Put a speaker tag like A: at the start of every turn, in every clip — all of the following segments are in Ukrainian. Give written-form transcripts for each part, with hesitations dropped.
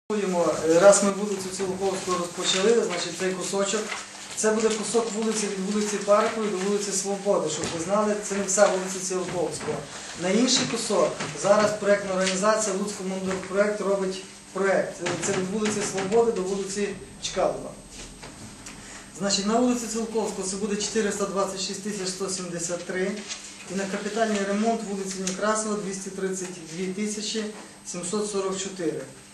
A: Раз ми вулицю Цілковську розпочали, значить цей кусочок, це буде кусок вулиці від вулиці Паркової до вулиці Свободи, щоб ви знали, це не вся вулиця Цілковського. На інший кусок зараз проєктна організація Луцькомундрпроект робить проєкт. Це від вулиці Свободи до вулиці Чкалова. Значить, на вулиці Цілковського це буде 426 173 і на капітальний ремонт вулиці Некрасова 232 744.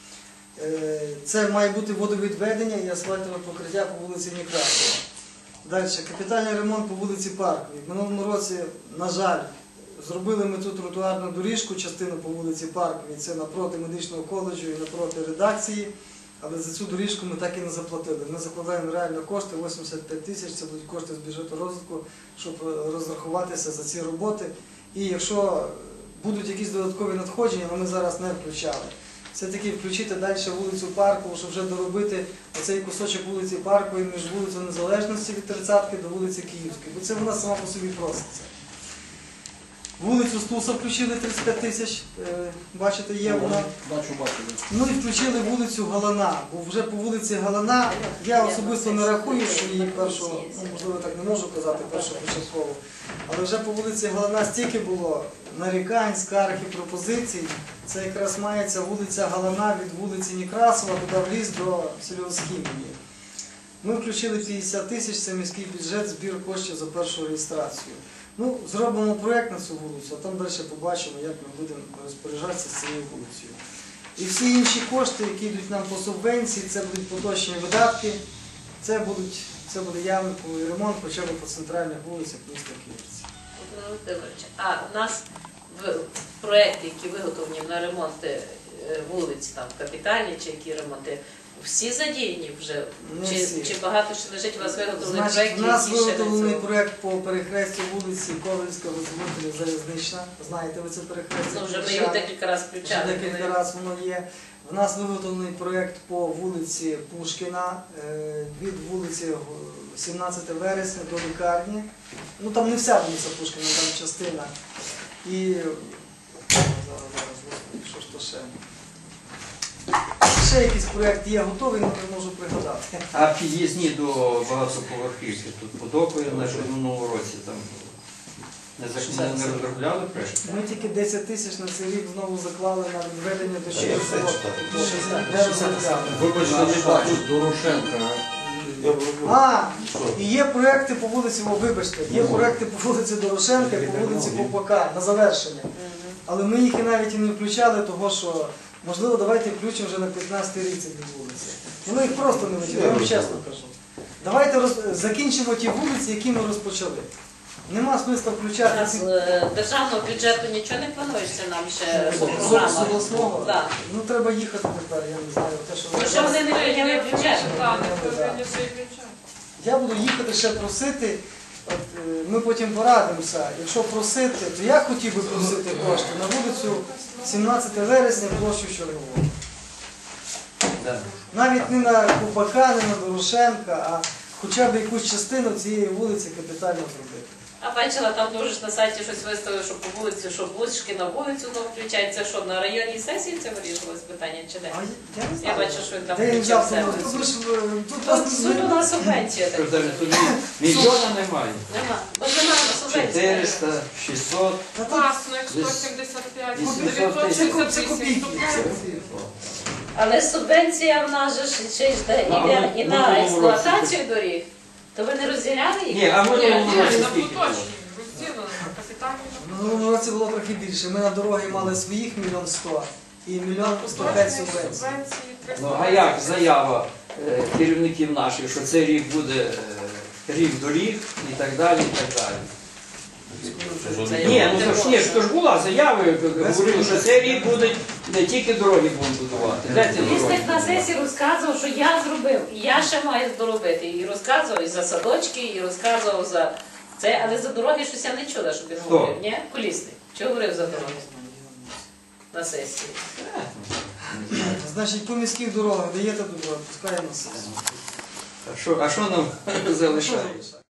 A: Це має бути водовідведення і асфальтове покриття по вулиці Некрасова. Далі, капітальний ремонт по вулиці Парковій. В минулому році, на жаль, зробили ми тут тротуарну доріжку, частину по вулиці Парковій, це напроти медичного коледжу і напроти редакції, але за цю доріжку ми так і не заплатили. Ми закладаємо реально кошти, 85 тисяч, це будуть кошти з бюджету розвитку, щоб розрахуватися за ці роботи. І якщо будуть якісь додаткові надходження, але ми зараз не включали. Все-таки включити далі вулицю Паркову, щоб вже доробити оцей кусочок вулиці Паркової між вулицею Незалежності від 30-ки до вулиці Київської. Бо це вона сама по собі проситься. Вулицю Стуса включили 35 тисяч, бачите, є вона. Ну і включили вулицю Галана, бо вже по вулиці Галана, я особисто не рахую, що її першого, можливо так не можу казати першопочатково, але вже по вулиці Галана стільки було нарікань, скарг і пропозицій. Це якраз мається вулиця Галана від вулиці Некрасова, туди в ліс до Сільської. Ми включили 50 тисяч, це міський бюджет, збір коштів за першу реєстрацію. Ну, зробимо проєкт на цю вулицю, а там далі побачимо, як ми будемо розпоряджатися з цією вулицею. І всі інші кошти, які йдуть нам по субвенції, це будуть поточні видатки, це буде явний ремонт, хоча б по центральних вулицях міста Київці.
B: А у нас в проєкті, які виготовлені на ремонти вулиць, там капітальні чи які ремонти, всі задіяні вже? Чи багато ще лежить у вас виготовлений проєкт?
A: У нас виготовлений проєкт по перехрестю вулиці Ковальська, Визволителя, Залізнична. Знаєте ви це перехрестя?
B: Ну, вже ми його декілька разів включали.
A: Вже декілька разів воно є. У нас виготовлений проєкт по вулиці Пушкіна, від вулиці 17 вересня до лікарні. Ну там не вся вулиця Пушкіна, там частина. І що ж то ще? Ще якийсь проєкт є готовий, але не можу пригадати.
C: А під'їзні до багатоповерхівки тут подобає на минулому році там не розробляли проєкт?
A: Ми тільки 10 тисяч на цей рік знову заклали на відведення дощових.
D: Вибачте, не бачу, Дорошенка.
A: І є проєкти по вулиці, вибачте, є проєкти по вулиці Дорошенка і по вулиці Попака на завершення. Але ми їх і навіть і не включали, того що, можливо, давайте включимо вже на 15-й рік ці вулиці. Ми їх просто не витягли, я вам чесно кажу. Давайте закінчимо ті вулиці, які ми розпочали. Нема смисла включати ці...
B: З державного бюджету нічого не планується нам ще програма?
A: З обласного?
B: Так.
A: Ну треба їхати тепер, я не знаю.
B: Тому що вони не прийняли бюджет.
A: Я буду їхати ще просити, ми потім порадимося. Якщо просити, то я хотів би просити кошти на вулицю 17 вересня площу Чергову. Навіть не на Купака, не на Дорошенка, а хоча б якусь частину цієї вулиці капітально зробити.
B: А бачила, там дуже на сайті щось виставили, що по вулиці, що Бузьки на вулицю включають. Це що, на районній сесії це вирішилось питання чи де? Я бачу, що він там включав себе. Тут у нас субвенція така.
C: Мільйона немає.
B: Нема. Бо немає субвенції.
C: 400, 600.
E: Класно, як 175,
A: 968. Це копійки.
B: Але субвенція в нас же ще йде і на експлуатацію доріг. То ви не розділяли їх?
C: Ні, а ми не
E: на
C: скільки було?
E: поточні, розділено, на капітальні.
A: В минулому році було трохи більше. Ми на дороги мали своїх 1 100 000 і 1 105 000 субвенцій.
C: Ну, а як заява керівників наших, що цей рік буде рік доріг і так далі, і так далі. Ні, ну то ж була заява, говорили, що цей рік будуть не тільки дороги будуть будувати. Де ці дороги?
B: Містик на сесії розказував, що я зробив, і я ще маю доробити. І розказував і за садочки, і розказував за це, але за дороги щось я не чула, щоб він говорив. Ні? Колісник. Що говорив за дороги? На сесії.
A: Значить, по міських дорогах даєте добро, пускай на сесію.
C: А що нам залишається?